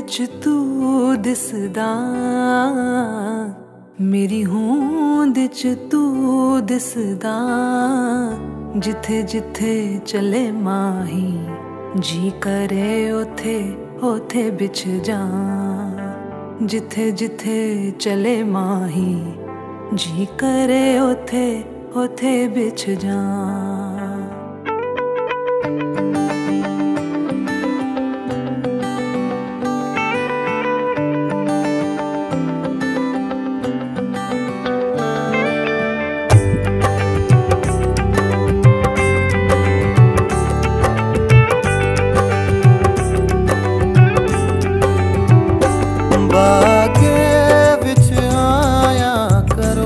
विच तू दिसदा, मेरी होंद च तू दिसदा। जिथे जिथे चले माही, जी करे ओथे ओथे बिछ जा। जिथे जिथे चले माही, जी करे ओथे ओथे बिछ जा। बागे विच आया करो,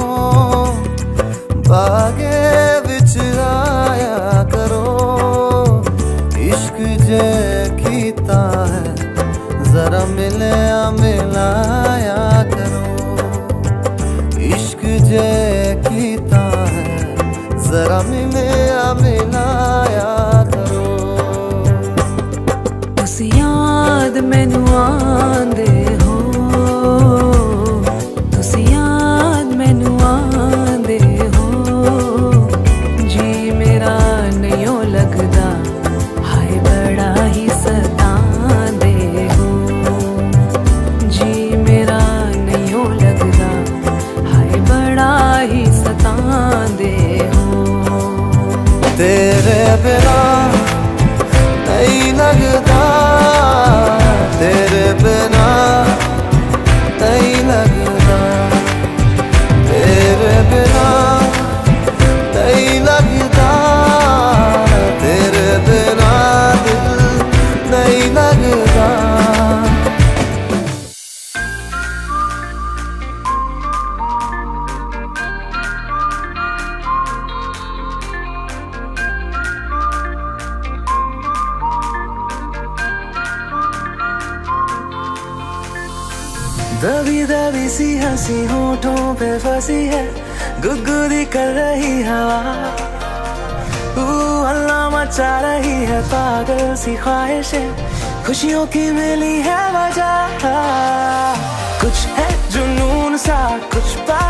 बागे विच आया करो। इश्क जे कीता है जरा मिलया मिलाया करो। इश्क जे कीता है जरा मिलया मिलाया करो। उस याद मैनू आंदे हो, तुस याद मैनू आंदे हो। जी मेरा नहीं लगदा, हाय बड़ा ही सतांदे हो। जी मेरा नहीं लगदा, हाय बड़ा ही सतांदे हो। तेरे बिना नहीं लगदा, तेरे बिना नहीं लगदा। तेरे बिना नहीं लगदा, तेरे बिना दिल नहीं लगदा। दबी दबी सी हंसी होठों पे फंसी है, गुदगुदी कर रही हवा। हल्ला मचा रही है पागल सी ख्वाहिशें, खुशियों की मिली है वजह। कुछ है जुनून सा, कुछ